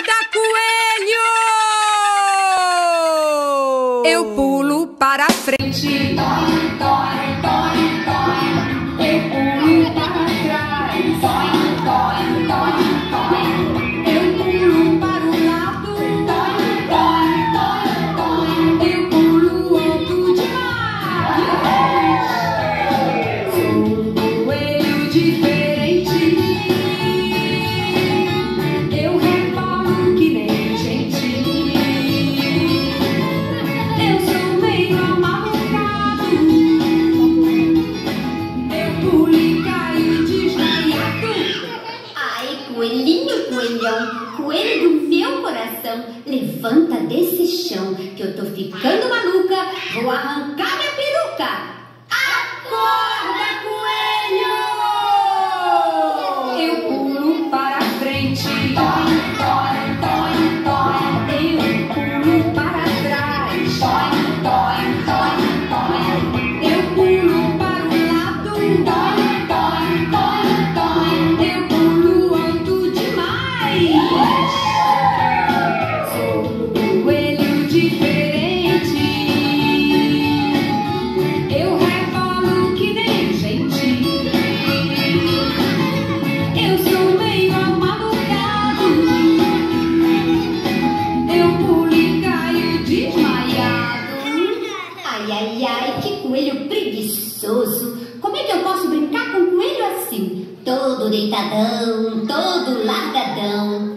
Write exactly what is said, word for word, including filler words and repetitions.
Acorda Coelho! Eu pulo para frente, dói, dói, dói, dói. Eu pulo para trás, dói, dói, dói, dói. Eu pulo para o lado, dói, dói, dói, dói. Eu pulo alto demais. Sou um coelho diferente. Eu rebolo que nem gente. Eu sou meio amalucado. Eu pulo e caio desmaiado. Ai, coelhinho, coelhão, coelho do meu coração, levanta desse chão que eu tô ficando maluca, vou arrancar minha peruca. Acorda, coelho! Eu pulo para frente, dói, dói, dói, dói. Eu pulo para trás, dói, dói, dói, dói. Eu pulo para o lado, dói, dói, dói, dói. Eu pulo alto demais. Sou um coelho diferente. Eu rebolo que nem gente. Eu sou meio amalucado. Eu pulo e caio desmaiado. Ai, ai, ai, que coelho preguiçoso. Como é que eu posso brincar com um coelho assim? Todo deitadão, todo largadão.